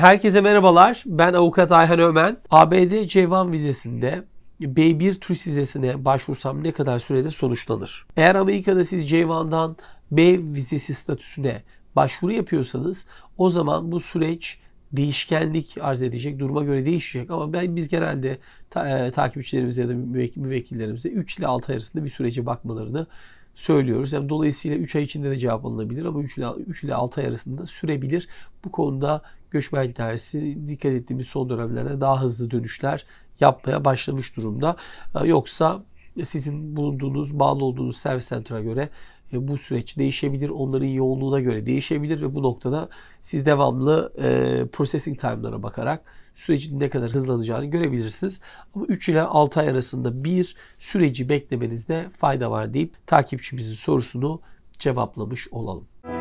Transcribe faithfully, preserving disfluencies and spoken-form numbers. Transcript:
Herkese merhabalar. Ben Avukat Ayhan Ömen. A B D C bir vizesinde B bir turist vizesine başvursam ne kadar sürede sonuçlanır? Eğer Amerika'da siz C bir'dan B vizesi statüsüne başvuru yapıyorsanız o zaman bu süreç değişkenlik arz edecek, duruma göre değişecek. Ama ben, biz genelde ta, e, takipçilerimize ya da müvekkillerimize üç ile altı ay arasında bir sürece bakmalarını söylüyoruz. Yani dolayısıyla üç ay içinde de cevap alınabilir ama üç ile altı ay arasında sürebilir. Bu konuda göçmen dairesi dikkat ettiğimiz son dönemlerde daha hızlı dönüşler yapmaya başlamış durumda. Yoksa sizin bulunduğunuz, bağlı olduğunuz servis center'a göre bu süreç değişebilir. Onların yoğunluğuna göre değişebilir ve bu noktada siz devamlı e, processing time'lara bakarak sürecin ne kadar hızlanacağını görebilirsiniz. Ama üç ile altı ay arasında bir süreci beklemenizde fayda var deyip takipçimizin sorusunu cevaplamış olalım.